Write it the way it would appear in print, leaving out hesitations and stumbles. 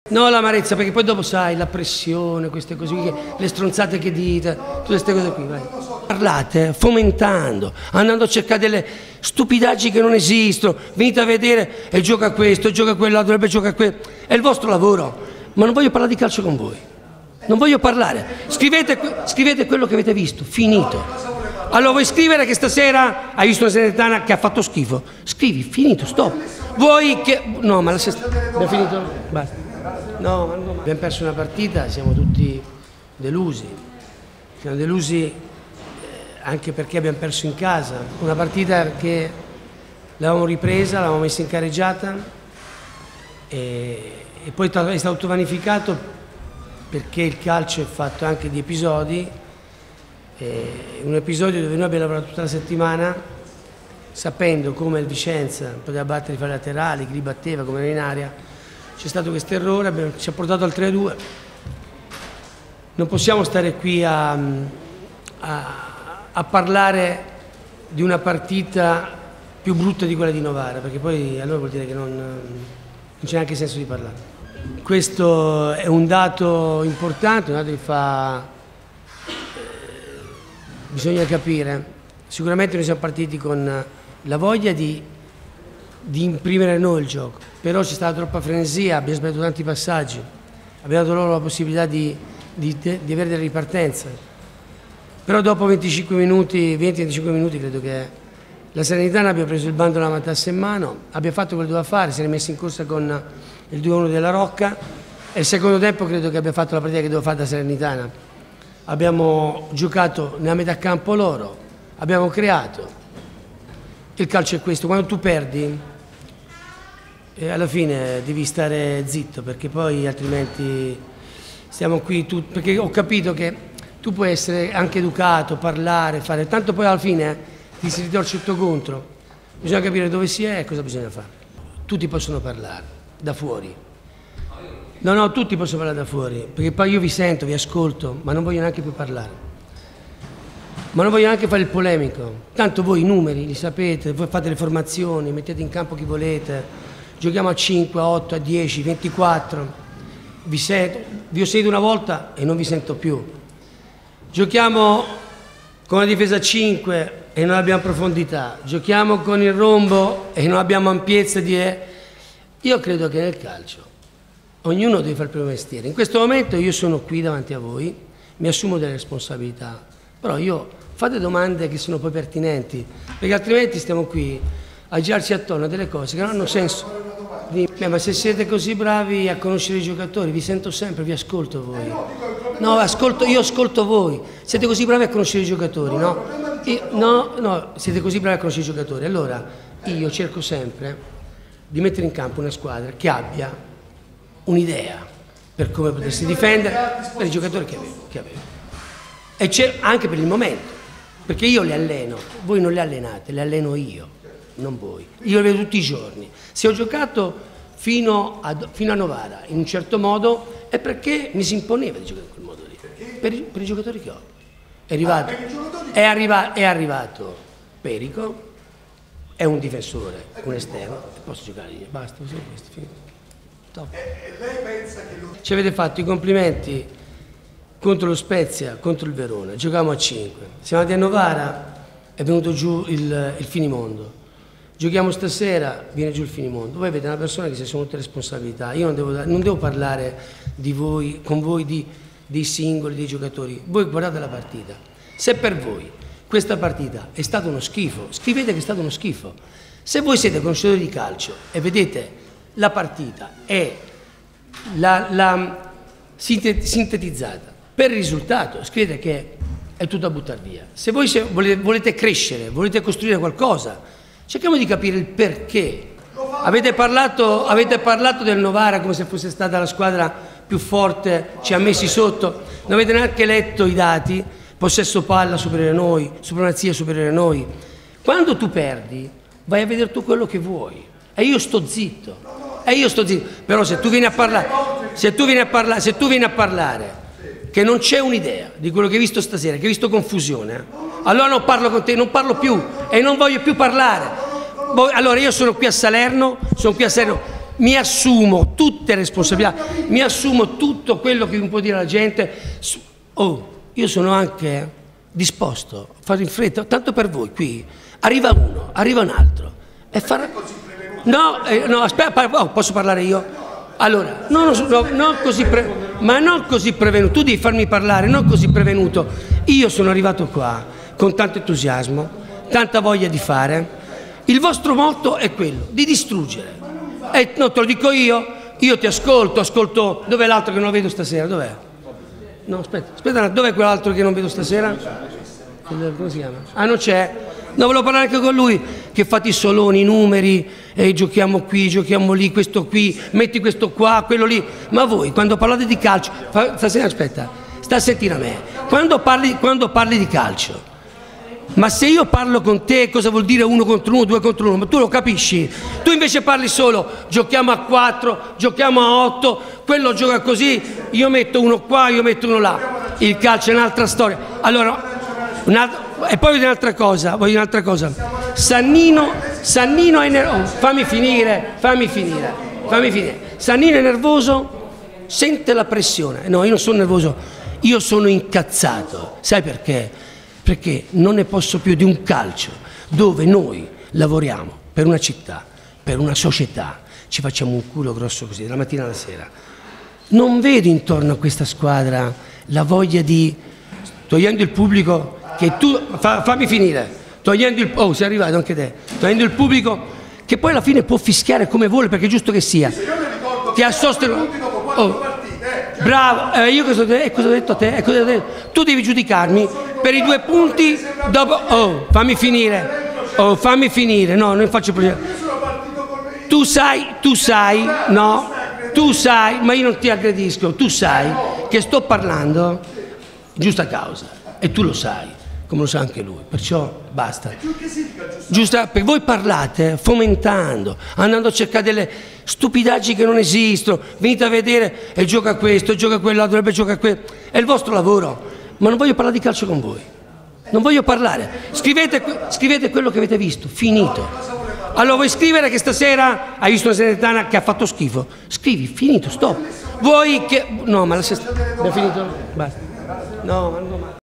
No, l'amarezza, perché poi dopo sai, la pressione, queste cose qui, le stronzate che dite, tutte queste cose qui, vai. Parlate fomentando, andando a cercare delle stupidaggini che non esistono, venite a vedere e gioca questo, gioca quell'altro, dovrebbe giocare quello, è il vostro lavoro, ma non voglio parlare di calcio con voi, non voglio parlare, scrivete quello che avete visto, finito. Allora vuoi scrivere che stasera hai visto una Salernitana che ha fatto schifo? Scrivi, finito, stop. Vuoi che... No, ma la sesta... Abbiamo finito? Basta. No, ma no. Abbiamo perso una partita, siamo tutti delusi. Siamo delusi anche perché abbiamo perso in casa. Una partita che l'avevamo ripresa, l'avevamo messa in careggiata e poi è stato vanificato perché il calcio è fatto anche di episodi. Un episodio dove noi abbiamo lavorato tutta la settimana sapendo come il Vicenza poteva battere i falli laterali, chi li batteva, come era in aria. C'è stato questo errore, ci ha portato al 3-2. Non possiamo stare qui a parlare di una partita più brutta di quella di Novara, perché poi allora vuol dire che non c'è neanche senso di parlare. Questo è un dato importante, un dato che fa... bisogna capire. Sicuramente noi siamo partiti con la voglia di imprimere noi il gioco, però c'è stata troppa frenesia, abbiamo sbagliato tanti passaggi, abbiamo dato loro la possibilità di avere delle ripartenze, però dopo 20-25 minuti credo che la Salernitana abbia preso il bando della matassa in mano, abbia fatto quello che doveva fare, si è messa in corsa con il 2-1 della Rocca e il secondo tempo credo che abbia fatto la partita che doveva fare da Salernitana. Abbiamo giocato nella metà campo loro, abbiamo creato. Il calcio è questo, quando tu perdi alla fine devi stare zitto perché poi altrimenti stiamo qui, perché ho capito che tu puoi essere anche educato, parlare, fare, tanto poi alla fine ti si ritorce tutto contro, bisogna capire dove si è e cosa bisogna fare. Tutti possono parlare, da fuori. No, tutti possono parlare da fuori, perché poi io vi sento, vi ascolto, ma non voglio neanche più parlare. Ma non voglio neanche fare il polemico, tanto voi i numeri li sapete, voi fate le formazioni, mettete in campo chi volete, giochiamo a 5, a 8, a 10, 24, vi ho sentito una volta e non vi sento più. Giochiamo con la difesa a 5 e non abbiamo profondità, giochiamo con il rombo e non abbiamo ampiezza di... Io credo che nel calcio ognuno deve fare il proprio mestiere. In questo momento io sono qui davanti a voi, mi assumo delle responsabilità, però fate domande che sono poi pertinenti, perché altrimenti stiamo qui a girarci attorno a delle cose che non hanno senso. Ma se siete così bravi a conoscere i giocatori, vi sento sempre, vi ascolto voi. No, io ascolto voi. Siete così bravi a conoscere i giocatori, no? No, siete così bravi a conoscere i giocatori. Allora io cerco sempre di mettere in campo una squadra che abbia un'idea per come potersi difendere per i giocatori che avevo. E c'è anche per il momento, perché io li alleno, voi non li allenate, li alleno io, non voi. Io li vedo tutti i giorni. Se ho giocato fino a Novara in un certo modo è perché mi si imponeva di giocare in quel modo lì, per i giocatori che ho. È arrivato Perico, è un difensore, un esterno, posso giocare lì, basta, solo questo, finito. Lei pensa che ci avete fatto i complimenti contro lo Spezia, contro il Verona, giocavamo a 5, siamo andati a Novara, è venuto giù il finimondo, giochiamo stasera, viene giù il finimondo. Voi avete una persona che si assume tutte le responsabilità, io non devo parlare di voi, con voi dei singoli, dei giocatori, voi guardate la partita, se per voi questa partita è stata uno schifo, scrivete che è stato uno schifo, se voi siete conoscitori di calcio e vedete la partita è sintetizzata per il risultato, scrivete che è tutto a buttare via. Se voi volete crescere, volete costruire qualcosa, cerchiamo di capire il perché. Avete parlato del Novara come se fosse stata la squadra più forte, ci ha messi sotto, non avete neanche letto i dati, possesso palla superiore a noi, supremazia superiore a noi. Quando tu perdi, vai a vedere tu quello che vuoi e io sto zitto. Però se tu vieni a parlare che non c'è un'idea di quello che hai visto stasera, che hai visto confusione, allora non parlo con te, non parlo più e non voglio più parlare. Allora io sono qui a Salerno, mi assumo tutte le responsabilità, mi assumo tutto quello che mi può dire la gente. Oh, io sono anche disposto a fare in fretta, tanto per voi qui, arriva uno, arriva un altro, e farà... No, aspetta, posso parlare io? Allora, non così prevenuto, tu devi farmi parlare, non così prevenuto. Io sono arrivato qua con tanto entusiasmo, tanta voglia di fare. Il vostro motto è quello di distruggere. E no, te lo dico io ti ascolto. Dov'è l'altro che non vedo stasera? Dov'è? No, aspetta, dov'è quell'altro che non vedo stasera? Come si chiama? Ah, non c'è? No, volevo parlare anche con lui, che fate i soloni, i numeri, giochiamo qui, giochiamo lì, questo qui, metti questo qua, quello lì. Ma voi, quando parlate di calcio, stasera aspetta, sta a sentire a me, quando parli di calcio, ma se io parlo con te, cosa vuol dire 1 contro 1, 2 contro 1? Ma tu lo capisci? Tu invece parli solo, giochiamo a 4, giochiamo a 8, quello gioca così, io metto uno qua, io metto uno là. Il calcio è un'altra storia. Allora, e poi voglio dire un'altra cosa. Sannino è nervoso. Fammi finire. Sannino è nervoso, sente la pressione. No, io non sono nervoso, io sono incazzato. Sai perché? Perché non ne posso più di un calcio dove noi lavoriamo per una città, per una società, ci facciamo un culo grosso così, dalla mattina alla sera. Non vedo intorno a questa squadra la voglia di, togliendo il pubblico, che tu, fammi finire, togliendo il, oh sei arrivato anche te, togliendo il pubblico, che poi alla fine può fischiare come vuole, perché è giusto che sia. Ti ha sostenuto. Bravo, io cosa ho detto a te? Tu devi giudicarmi per i 2 punti dopo. Oh, fammi finire, no, non faccio problemi. Tu sai, ma io non ti aggredisco, tu sai che sto parlando giusta causa e tu lo sai, come lo sa anche lui, perciò basta. Giusta, perché voi parlate fomentando, andando a cercare delle stupidaggini che non esistono, venite a vedere e gioca questo, gioca quello, dovrebbe giocare quello, è il vostro lavoro, ma non voglio parlare di calcio con voi, non voglio parlare, scrivete quello che avete visto, finito. Allora vuoi scrivere che stasera hai visto una Salernitana che ha fatto schifo? Scrivi, finito, stop. Vuoi che... No, ma la sesta... Abbiamo finito? Basta. No, ma non...